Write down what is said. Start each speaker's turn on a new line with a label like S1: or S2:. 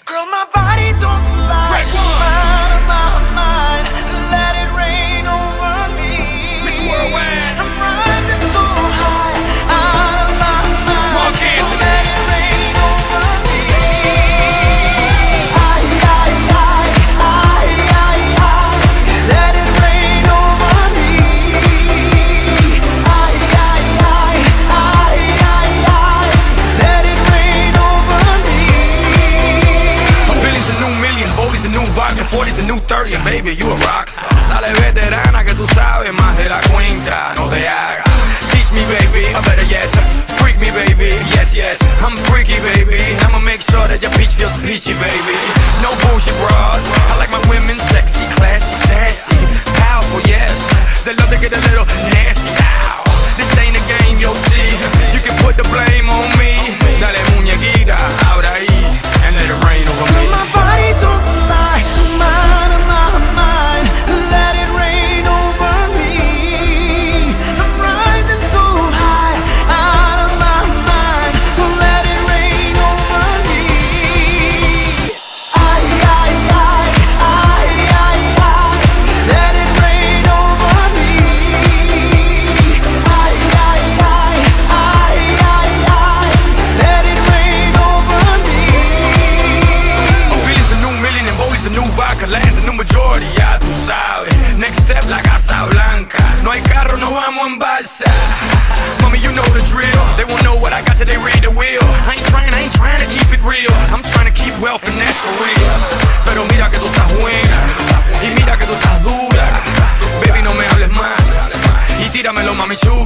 S1: Girl, my body don't lie. I'm out of my mind. Let it rain over me.
S2: Miss Worldwide.
S1: I'm rising so high, out of my mind.
S2: Mark
S1: So
S2: Anthony.
S1: let it rain over me. Let it rain over me. Let it rain over me.
S2: A billion's a new million, Boldy's a new vodka, 40's a new 30, and baby, you a rockstar. Dale veterana que tú sabes más de la cuenta, no te hagas. Teach me, baby, or better yet, freak me, baby. Yes, yes, I'm freaky, baby. I'ma make sure that your peach feels peachy, baby. No bullshit bras. I like my women sexy, classy, sassy, powerful, yes. They love to get a little nasty. Ow. This ain't a game, you'll see. You can put the blame on me. Dale muñequita, ahora ahí, and let it rain over me.
S1: My body don't lie, I'm out of my mind. Let it rain over me. I'm rising so high, out of my mind. So let it rain over me. Let it rain over me. Let it rain over me.
S2: A billion's a new million and Boldy's a new vodka, Land's a new majority, ya tú sabes. Next step, la Casa Blanca. No hay carro, no vamos en balsa. Mommy, you know the drill. They won't know what I got till they read the wheel. I ain't trying to keep it real. I'm trying to keep wealth and that's for real. Pero mira que tú estás buena y mira que tú estás dura. Baby, no me hables más y tíramelo, mami chula.